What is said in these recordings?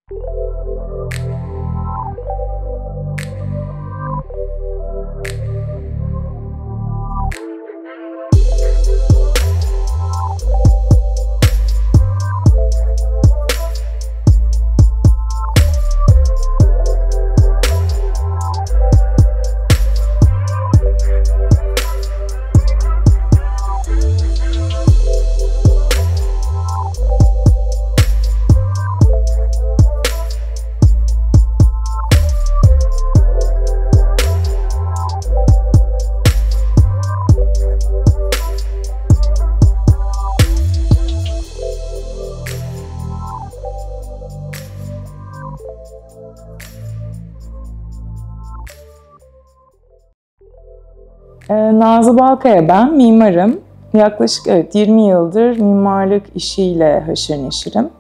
Nazlı Balkaya ben, mimarım. Yaklaşık 20 yıldır mimarlık işiyle haşır neşirim.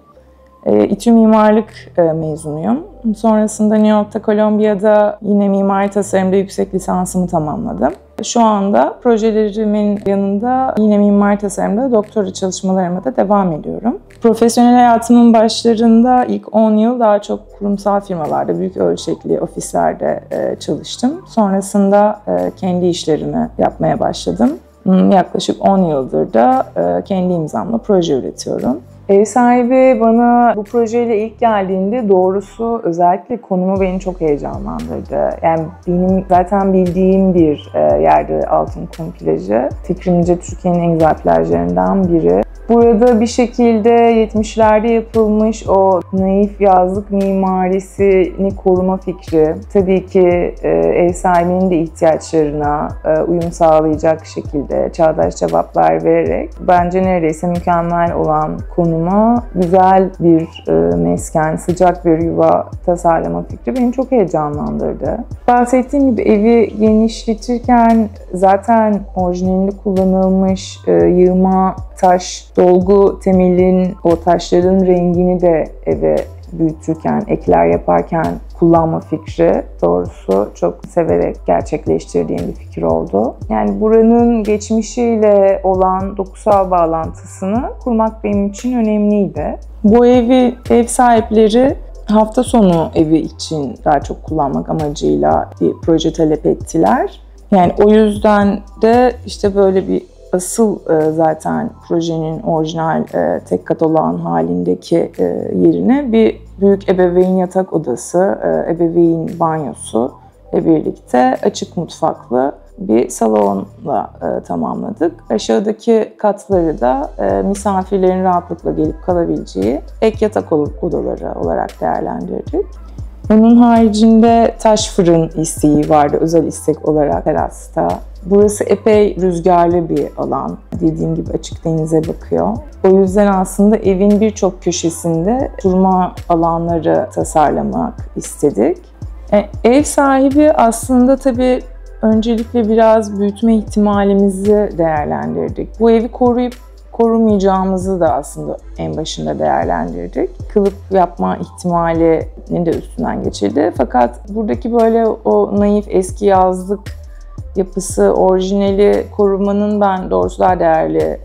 İTÜ Mimarlık mezunuyum. Sonrasında New York'ta Columbia'da yine mimari tasarımda yüksek lisansımı tamamladım. Şu anda projelerimin yanında yine mimari tasarımda doktora çalışmalarıma da devam ediyorum. Profesyonel hayatımın başlarında ilk 10 yıl daha çok kurumsal firmalarda, büyük ölçekli ofislerde çalıştım. Sonrasında kendi işlerimi yapmaya başladım. Yaklaşık 10 yıldır da kendi imzamla proje üretiyorum. Ev sahibi bana bu projeyle ilk geldiğinde doğrusu özellikle konumu beni çok heyecanlandırdı. Yani benim zaten bildiğim bir yerde Altınkum plajı. Fikrimce Türkiye'nin en güzel plajlarından biri. Burada bir şekilde 70'lerde yapılmış o naif yazlık mimarisini koruma fikri, tabii ki ev sahibinin de ihtiyaçlarına uyum sağlayacak şekilde çağdaş cevaplar vererek bence neredeyse mükemmel olan konuma güzel bir mesken, sıcak bir yuva tasarlama fikri beni çok heyecanlandırdı. Bahsettiğim gibi evi genişletirken zaten orijinalinde kullanılmış yığma taş, dolgu temelin o taşların rengini de eve büyütürken, ekler yaparken kullanma fikri doğrusu çok severek gerçekleştirdiğim bir fikir oldu. Yani buranın geçmişiyle olan dokusal bağlantısını kurmak benim için önemliydi. Bu ev sahipleri hafta sonu evi için daha çok kullanmak amacıyla bir proje talep ettiler. Yani o yüzden de işte böyle bir asıl zaten projenin orijinal tek kat olan halindeki yerine bir büyük ebeveyn yatak odası, ebeveyn banyosu ile birlikte açık mutfaklı bir salonla tamamladık. Aşağıdaki katları da misafirlerin rahatlıkla gelip kalabileceği ek yatak odaları olarak değerlendirdik. Onun haricinde taş fırın isteği vardı, özel istek olarak terasta. Burası epey rüzgarlı bir alan. Dediğim gibi açık denize bakıyor. O yüzden aslında evin birçok köşesinde oturma alanları tasarlamak istedik. Ev sahibi aslında tabii öncelikle biraz büyütme ihtimalimizi değerlendirdik. Bu evi koruyup korumayacağımızı da aslında en başında değerlendirdik. Kılıp yapma ihtimalini de üstünden geçirdi. Fakat buradaki böyle o naif eski yazlık yapısı, orijinali korumanın ben doğrusu daha değerli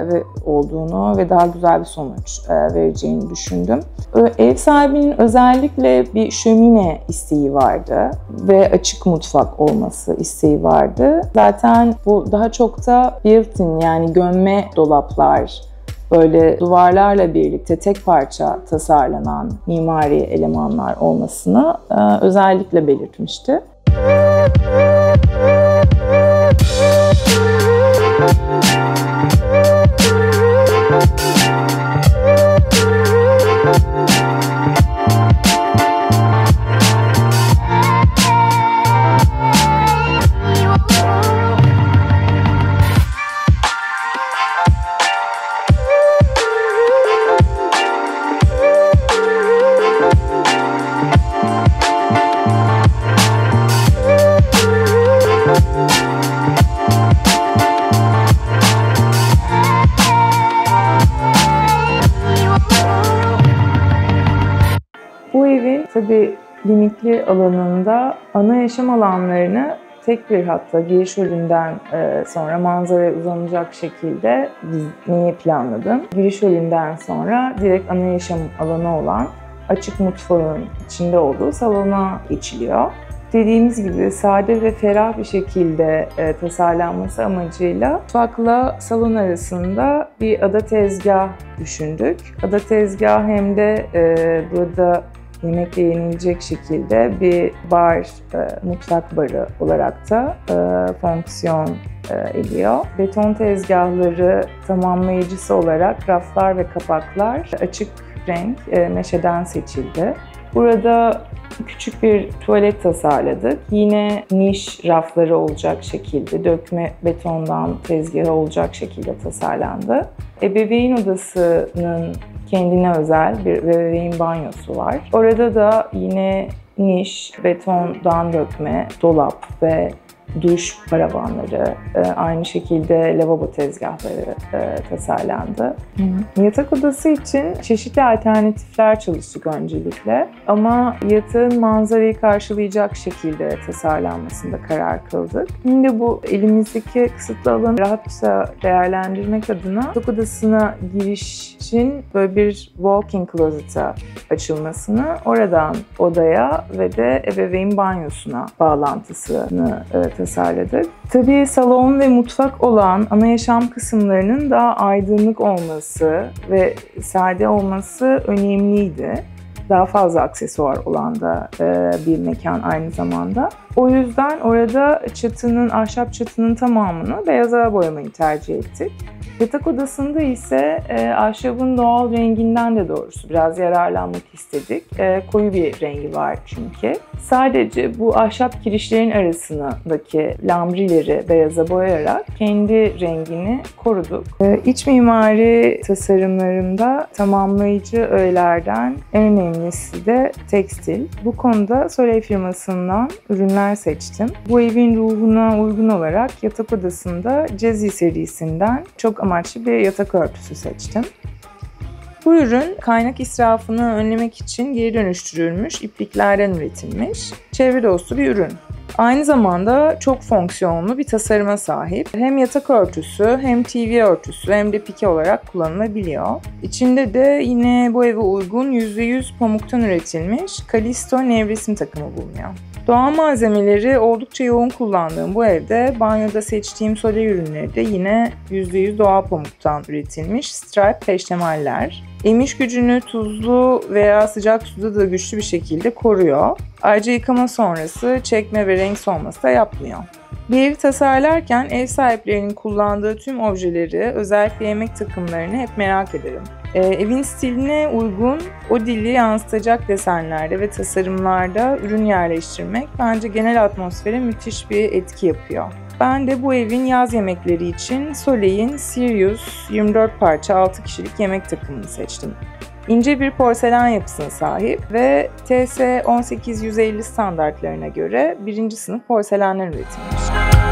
olduğunu ve daha güzel bir sonuç vereceğini düşündüm. Ev sahibinin özellikle bir şömine isteği vardı ve açık mutfak olması isteği vardı. Zaten bu daha çok da built-in yani gömme dolaplar, böyle duvarlarla birlikte tek parça tasarlanan mimari elemanlar olmasını özellikle belirtmişti. Tabii limitli alanında ana yaşam alanlarını tek bir hatta giriş önünden sonra manzaraya uzanacak şekilde dizmeyi planladım. Giriş önünden sonra direkt ana yaşam alanı olan açık mutfağın içinde olduğu salona geçiliyor. Dediğimiz gibi sade ve ferah bir şekilde tasarlanması amacıyla mutfakla salon arasında bir ada tezgah düşündük. Ada tezgah hem de burada yemekle yenilecek şekilde bir bar, mutfak barı olarak da fonksiyon ediyor. Beton tezgahları tamamlayıcısı olarak raflar ve kapaklar açık renk meşeden seçildi. Burada küçük bir tuvalet tasarladık. Yine niş rafları olacak şekilde, dökme betondan tezgahı olacak şekilde tasarlandı. Ebeveyn odasının kendine özel bir ebeveyn banyosu var. Orada da yine niş, betondan dökme, dolap ve duş paravanları, aynı şekilde lavabo tezgahları tasarlandı. Yatak odası için çeşitli alternatifler çalıştık öncelikle. Ama yatağın manzarayı karşılayacak şekilde tasarlanmasında karar kıldık. Şimdi bu elimizdeki kısıtlı alanı rahatça değerlendirmek adına yatak odasına giriş için böyle bir walk-in closet'a açılmasını, oradan odaya ve de ebeveyn banyosuna bağlantısını tasarladık. Tabii salon ve mutfak olan ana yaşam kısımlarının daha aydınlık olması ve sade olması önemliydi. Daha fazla aksesuar olan da bir mekan aynı zamanda. O yüzden orada ahşap çatının tamamını beyaza boyamayı tercih ettik. Yatak odasında ise ahşabın doğal renginden de doğrusu biraz yararlanmak istedik. Koyu bir rengi var çünkü. Sadece bu ahşap kirişlerin arasındaki lambrileri beyaza boyayarak kendi rengini koruduk. İç mimari tasarımlarında tamamlayıcı öğelerden en önemlisi de tekstil. Bu konuda Soleil firmasından ürünler seçtim. Bu evin ruhuna uygun olarak yatak odasında Jazzy serisinden çok amaçlı bir yatak örtüsü seçtim. Bu ürün kaynak israfını önlemek için geri dönüştürülmüş ipliklerden üretilmiş, çevre dostu bir ürün. Aynı zamanda çok fonksiyonlu bir tasarıma sahip. Hem yatak örtüsü, hem TV örtüsü, hem de pike olarak kullanılabiliyor. İçinde de yine bu eve uygun %100 pamuktan üretilmiş Kalisto nevresim takımı bulunuyor. Doğal malzemeleri oldukça yoğun kullandığım bu evde banyoda seçtiğim Soleil ürünleri de yine %100 doğal pamuktan üretilmiş stripe peştemaller. Emiş gücünü tuzlu veya sıcak suda da güçlü bir şekilde koruyor. Ayrıca yıkama sonrası çekme ve renk solması da yapmıyor. Bir evi tasarlarken ev sahiplerinin kullandığı tüm objeleri, özellikle yemek takımlarını hep merak ederim. Evin stiline uygun, o dili yansıtacak desenlerde ve tasarımlarda ürün yerleştirmek bence genel atmosfere müthiş bir etki yapıyor. Ben de bu evin yaz yemekleri için Soleil'in Sirius 24 parça 6 kişilik yemek takımını seçtim. İnce bir porselen yapısına sahip ve TS 18150 standartlarına göre 1. sınıf porselenler üretilmiş.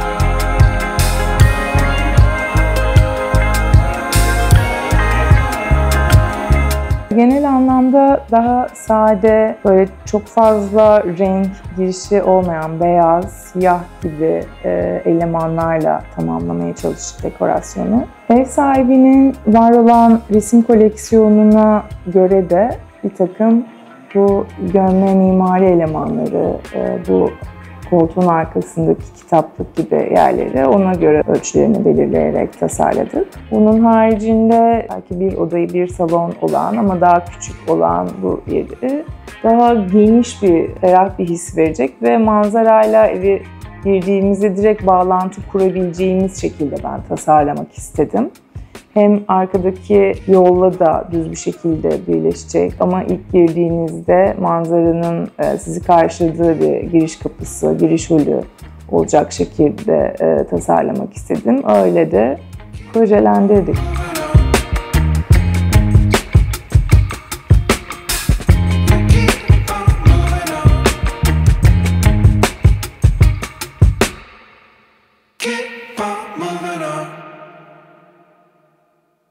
Genel anlamda daha sade, böyle çok fazla renk girişi olmayan beyaz, siyah gibi elemanlarla tamamlamaya çalıştık dekorasyonu. Ev sahibinin var olan resim koleksiyonuna göre de bir takım bu gömme mimari elemanları, bu koltuğun arkasındaki kitaplık gibi yerleri ona göre ölçülerini belirleyerek tasarladık. Bunun haricinde belki bir odayı bir salon olan ama daha küçük olan bu yeri daha geniş bir, ferah bir his verecek ve manzarayla evi girdiğimizde direkt bağlantı kurabileceğimiz şekilde ben tasarlamak istedim. Hem arkadaki yolla da düz bir şekilde birleşecek ama ilk girdiğinizde manzaranın sizi karşıladığı bir giriş kapısı, giriş holü olacak şekilde tasarlamak istedim. Öyle de projelendirdik.